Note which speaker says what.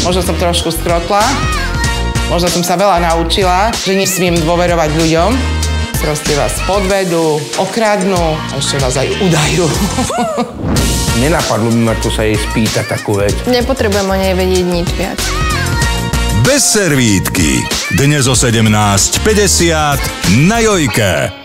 Speaker 1: Možno som trošku skrotla, možno som sa veľa naučila, že nesmiem dôverovať ľuďom. Proste vás podvedú, okradnú a ešte vás aj udajú.
Speaker 2: Nenapadlo by ma to sa jej spýtať takú vec.
Speaker 3: Nepotrebujem o nej vedieť nič viac.
Speaker 4: Bez servítky. Dnes o 17:50 na Jojke.